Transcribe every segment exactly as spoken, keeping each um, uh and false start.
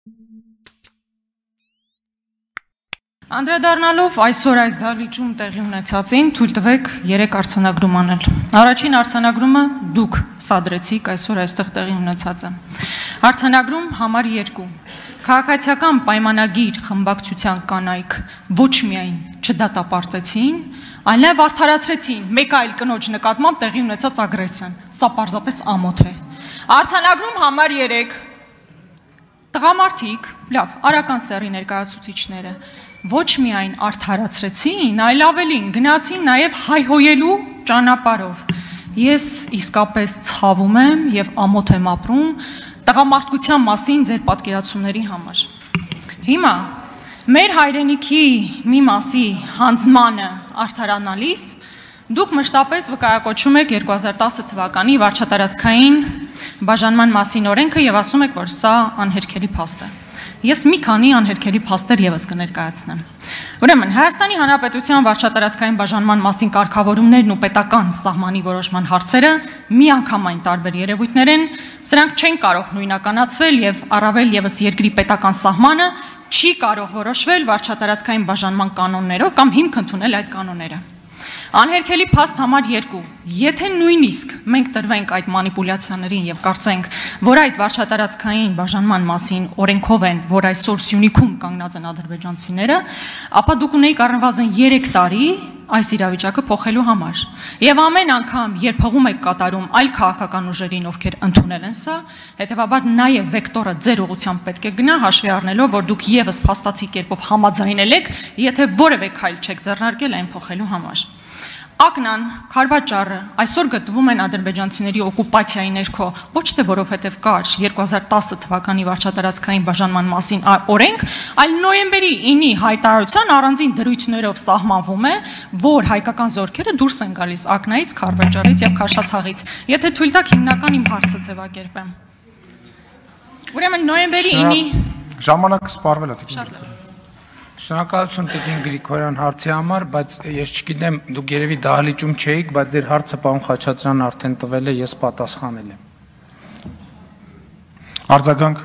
Անդրադառնալով այսօր այս դահլիճում տեղի ունեցածին, թույլ տվեք երեք արձանագրում անել։ Առաջին արձանագրումը դուք սադրեցիք այսօր այստեղ տեղի ունեցածը։ Արձանագրում համար երկու։ Քաղաքացիական պայմանագիր խմբակցության կանայք ոչ միայն չդատապարտեցին, այլև արդարացրեցին մեկ այլ կնոջ նկատմամբ տեղի ունեցած ագրեսիան։ Սա պարզապես ամոթ է։ Արձանագրում համար երեք։ Տղամարդիկ, լավ, արական սեռի ներկայացուցիչները ոչ միայն արդարացրեցին, այլ ավելին գնացին նաև հայհոյելու ճանապարհով։ Ես իսկապես ցավում եմ եւ ամոթ եմ ապրում տղամարդկության մասին ձեր պատկերացումների համար։ Հիմա մեր հայրենիքի մի մասի հանձնմանը արդարանալիս դուք մշտապես վկայակոչում եք երկու հազար տասը թվականի վարչատարածքային բաժանման մասին օրենքը եւ ասում եք, որ սա անհերքելի փաստ է։ Ես մի քանի անհերքելի փաստեր եւս կներկայացնեմ։ Ուրեմն Հայաստանի Հանրապետության վարչատարածքային բաժանման մասին կարգավորումներն ու պետական սահմանի որոշման հարցերը միանգամայն տարբեր երևույթներ են, սրանք չեն կարող նույնականացվել եւ առավել եւս երկրի պետական սահմանը չի կարող որոշվել վարչատարածքային բաժանման կանոններով կամ հիմք ընդունել այդ կանոնները։ Անհերքելի փաստ համար երկու։ Եթե նույնիսկ մենք տրվենք այդ մանիպուլյացիաներին եւ կարծենք, որ այդ վարչատարածքային բաժանման մասին օրենքով են, որ այսօր Սյունիքում կանգնած են ադրբեջանցիները, ապա դուք ունեիք առնվազն երեք տարի այս իրավիճակը փոխելու համար։ Եվ ամեն անգամ, երբ փողում եք կատարում այլ քաղաքական ուժերին, ովքեր ընդունել են սա, հետեւաբար նաեւ վեկտորը ձեր ուղղությամբ պետք է գնա, հաշվի առնելով, որ դուք եւս փաստացի կերպով համաձայնել եք, եթե որևէ քայլ չեք ձեռնարկել այն փոխելու համար։ Ակնան, Քարվաճառը այսօր գտնվում են ադրբեջանցիների օկուպացիայի ներքո, ոչ թե որովհետև կար երկու հազար տասը թվականի վարչատարածքային բաժանման մասին օրենք, այլ նոյեմբերի ինի հայտարարության առանձին դրույթներով սահմանվում է, որ հայկական զորքերը դուրս են գալիս Ակնայից, Քարվաճառից եւ Քաշաթաղից։ Եթե թույլ տաք հիմնական իմ հարցը ձևակերպեմ։ Ուրեմն նոյեմբերի ինի ժամանակը սպառվել է դեպի Շնորհակալություն Տիկին Գրիգորյան հարցի համար, բայց ես չգիտեմ, դուք երևի դահլիճում չէիք, բայց ձեր հարցը պարոն Խաչատրյան արդեն տվել է, ես պատասխանել եմ։ Արձագանք։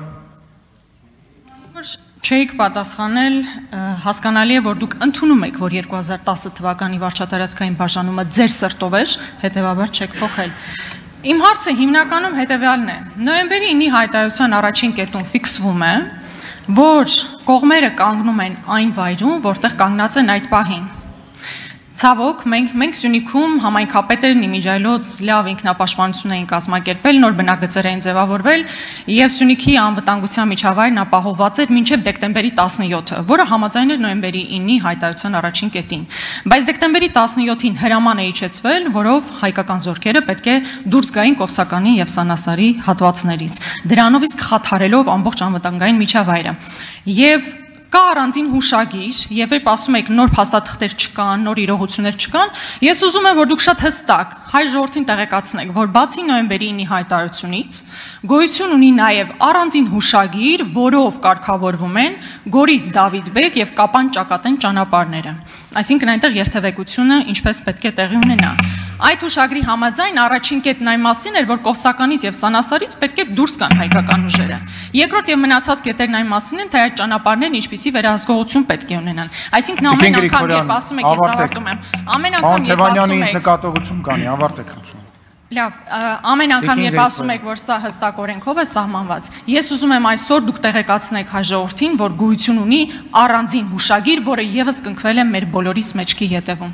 Որ չէիք պատասխանել, հասկանալի է, որ դուք ընդունում եք, որ երկու հազար տասը թվականի վարչատարածքային բաժանումը ձեր սրտով էր, հետևաբար չեք փոխել։ Իմ հարցը հիմնականում հետևյալն է։ Նոյեմբերի ինի հայտարարության առաջին կետում ֆիքսվում է, որ կողմերը կանգնում են այն վայրում, որտեղ կանգնած են այդ պահին։ Ցավոք, մենք մենք Սյունիքում համայնքապետերն իմիջայլոց լավ ինքնապաշտպանություն էին կազմակերպել, նոր բնակգծեր էին ձևավորվել եւ Սյունիքի անվտանգության միջավայրն ապահովված էր մինչեւ դեկտեմբերի տասնյոթը, որը համաձայն էր նոյեմբերի ինի հայտարարության առաջին կետին։ Բայց դեկտեմբերի տասնյոթին հրաման է իջեցվել, որով հայկական զորքերը պետք է դուրս գային Կովսականի եւ Սանասարի հատվածներից, դրանով իսկ խաթարելով ամբողջ անվտանգային միջավայրը։ Եվ կա առանձին հուշագիր, եւ երբ ասում եք նոր փաստաթղթեր չկան, նոր իրողություններ չկան, ես ուզում եմ, որ դուք շատ հստակ հայ ժողովրդին տեղեկացնեք, որ բացի նոյեմբերի ինի հայտարարությունից գոյություն ունի նաեւ առանձին հուշագիր, որով կարգավորվում են Գորիս Դավիթբեկ եւ Կապան Ճակատեն ճանապարհները։ Այսինքն այնտեղ երթևեկությունը ինչպես պետք է տեղի ունենա։ Այդ հուշագրի համաձայն առաջին կետն այն մասին էր, որ Կովսականից եւ Սանասարից պետք է դուրս գան հայկական ուժերը։ Երկրորդ եւ մնացած կետերն այն մասին են, թե այդ ճանապարհներն ինչպիսի վերահսկողություն պետք է ունենան։ Այսինքն ամեն անգամ երբ ասում եք, ես ավարտում եմ, ամեն անգամ երբ ասում եք նկատողություն կանի, ավարտեք խնդրում։ Լավ, ամեն անգամ երբ ասում եք, որ սա հստակ օրենքով է սահմանված, ես ուզում եմ այսօր դուք տեղեկացնեք հայ ժողովրդին, որ գոյություն ունի առանձին հուշագիր, որը եւս կնքվել է մեր բոլորիս մեջքի ետևում։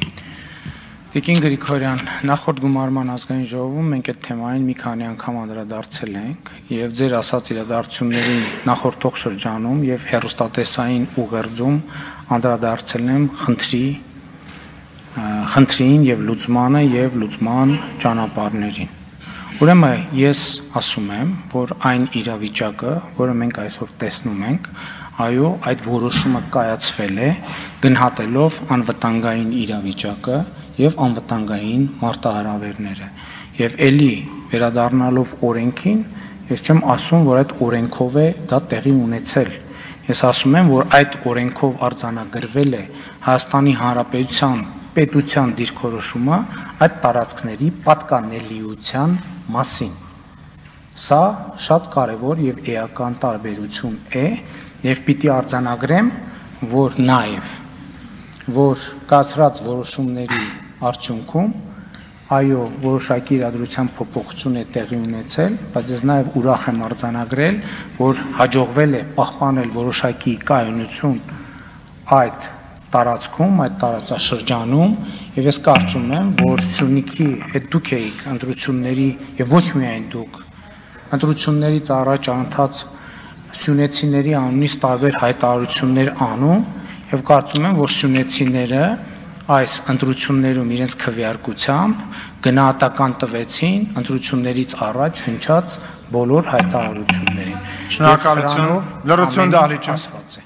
Տիկին Գրիգորյան, նախորդ գումարման ազգային ժողովում մենք այդ թեմային մի քանի անգամ անդրադարձել ենք եւ ձեր ասած իրադարձությունների նախորդող շրջանում եւ հերոստատեսային ուղերձում անդրադարձել եմ խնդրի խնդրին եւ լուծմանը եւ լուծման ճանապարհներին։ Ուրեմն ես ասում եմ, որ այն իրավիճակը, որը մենք այսօր տեսնում ենք, այո, այդ որոշումը կայացվել է գնահատելով անվտանգային իրավիճակը եւ անվտանգային մարտահրավերները։ Եվ ելի վերադառնալով օրենքին, ես չեմ ասում, որ այդ օրենքով է դա տեղի ունեցել։ Ես ասում եմ, որ այդ օրենքով արձանագրվել է Հայաստանի Հանրապետության պետության դիրքորոշումը այդ տարածքների պատկանելիության մասին։ Սա շատ կարևոր եւ էական տարբերություն է եւ պիտի արձանագրեմ, որ նաեւ որ կացրած որոշումների արդյունքում այո որոշակի իրադրության փոփոխություն է տեղի ունեցել, բայց ես նաեւ ուրախ եմ արձանագրել, որ հաջողվել է պահպանել որոշակի կայունություն այդ տարածքում, այդ տարածաշրջանում եւ ես կարծում եմ, որ Սյունիքի հետ դուք եք ընտրությունների եւ ոչ միայն դուք ընտրություններից առաջ անընդհատ սյունեցիների անունից տարբեր հայտարարություններ անում եւ կարծում եմ, որ սյունեցիները այս ընտրություններում իրենց քվեարկությամբ գնահատական տվեցին ընտրություններից առաջ հնչած բոլոր հայտարարություններին։ Շնորհակալություն։ Լրություն Դահլիճ։